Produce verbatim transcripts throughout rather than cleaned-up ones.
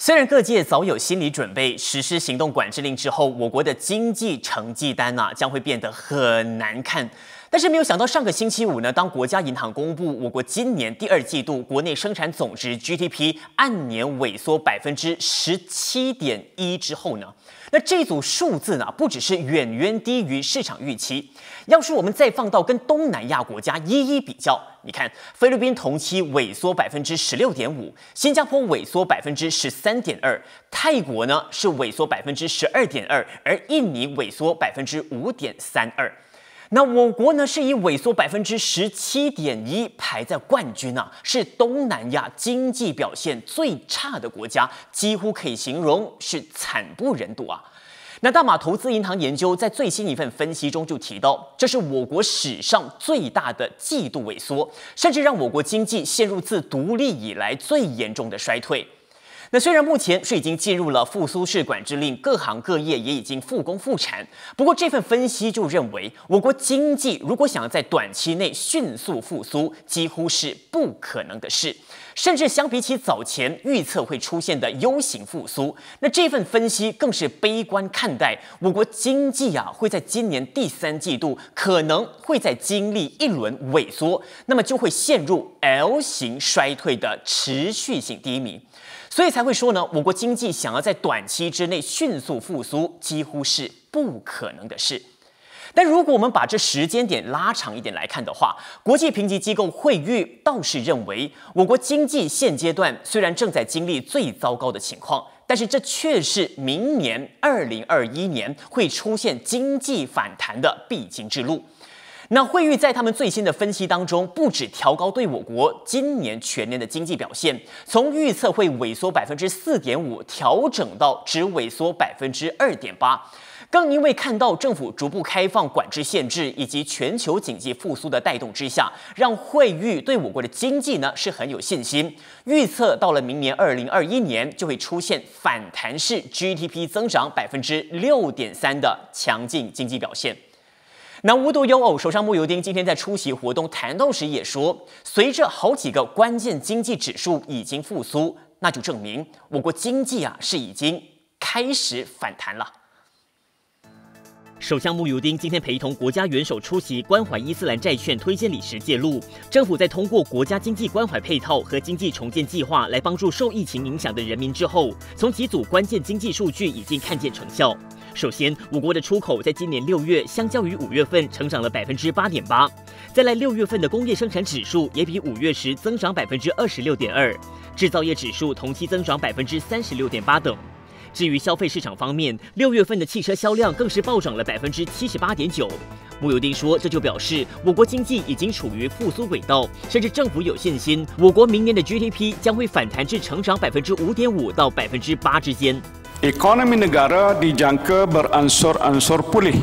虽然各界早有心理准备，实施行动管制令之后，我国的经济成绩单啊将会变得很难看。但是没有想到，上个星期五呢，当国家银行公布我国今年第二季度国内生产总值 G D P 按年萎缩百分之十七点一之后呢，那这组数字呢，不只是远远低于市场预期。要是我们再放到跟东南亚国家一一比较，你看菲律宾同期萎缩百分之十六点五，新加坡萎缩百分之十三点二，泰国呢是萎缩百分之十二点二，而印尼萎缩百分之五点三二。那我国呢是以萎缩百分之十七点一排在冠军啊，是东南亚经济表现最差的国家，几乎可以形容是惨不忍睹啊。那大马投资银行研究在最新一份分析中就提到，这是我国史上最大的季度萎缩，甚至让我国经济陷入自独立以来最严重的衰退。那虽然目前是已经进入了复苏式管制令，各行各业也已经复工复产，不过这份分析就认为，我国经济如果想要在短期内迅速复苏，几乎是不可能的事。甚至相比起早前预测会出现的 U 型复苏，那这份分析更是悲观看待我国经济啊会在今年第三季度可能会在经历一轮萎缩，那么就会陷入 L 型衰退的持续性低迷。所以才会说呢，我国经济想要在短期之内迅速复苏，几乎是不可能的事。但如果我们把这时间点拉长一点来看的话，国际评级机构惠誉倒是认为，我国经济现阶段虽然正在经历最糟糕的情况，但是这却是明年二零二一年会出现经济反弹的必经之路。那惠誉在他们最新的分析当中，不止调高对我国今年全年的经济表现，从预测会萎缩百分之四点五，调整到只萎缩百分之二点八。更因为看到政府逐步开放管制限制以及全球经济复苏的带动之下，让惠誉对我国的经济呢是很有信心，预测到了明年二零二一年就会出现反弹式 G D P 增长百分之六点三的强劲经济表现。那无独有偶，首相慕尤丁今天在出席活动谈到时也说，随着好几个关键经济指数已经复苏，那就证明我国经济啊是已经开始反弹了。 首相慕尤丁今天陪同国家元首出席关怀伊斯兰债券推荐理时揭露，政府在通过国家经济关怀配套和经济重建计划来帮助受疫情影响的人民之后，从几组关键经济数据已经看见成效。首先，我国的出口在今年六月相较于五月份成长了百分之八点八，再来六月份的工业生产指数也比五月时增长百分之二十六点二，制造业指数同期增长百分之三十六点八等。至于消费市场方面，六月份的汽车销量更是暴涨了百分之七十八点九。慕尤丁说，这就表示我国经济已经处于复苏轨道，甚至政府有信心，我国明年的 G D P 将会反弹至成长百分之五点五到百分之八之间。 Ekonomi negara dijangka beransur-ansur pulih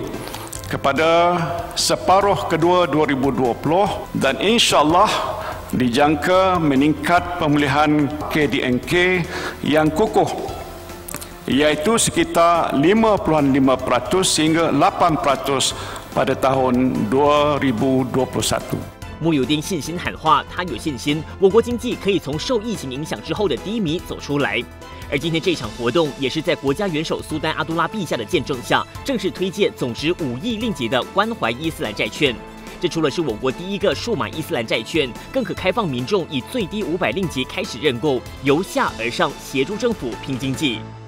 kepada separuh kedua dua ribu dua puluh dan insyaallah dijangka meningkat pemulihan K D N K yang kukuh,iaitu sekitar lima puluh lima peratus hingga lapan peratus pada tahun dua ribu dua puluh satu。 慕尤丁信心喊话，他有信心，我国经济可以从受疫情影响之后的低迷走出来。而今天这场活动也是在国家元首苏丹阿都拉陛下的见证下，正式推荐总值五亿令吉的关怀伊斯兰债券。这除了是我国第一个数码伊斯兰债券，更可开放民众以最低五百令吉开始认购，由下而上协助政府拼经济。